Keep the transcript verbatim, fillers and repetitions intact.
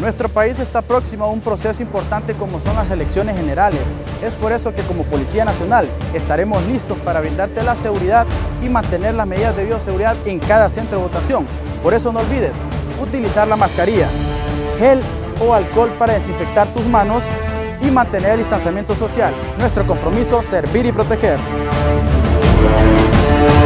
Nuestro país está próximo a un proceso importante como son las elecciones generales. Es por eso que como Policía Nacional estaremos listos para brindarte la seguridad y mantener las medidas de bioseguridad en cada centro de votación. Por eso no olvides utilizar la mascarilla, gel o alcohol para desinfectar tus manos y mantener el distanciamiento social. Nuestro compromiso, servir y proteger.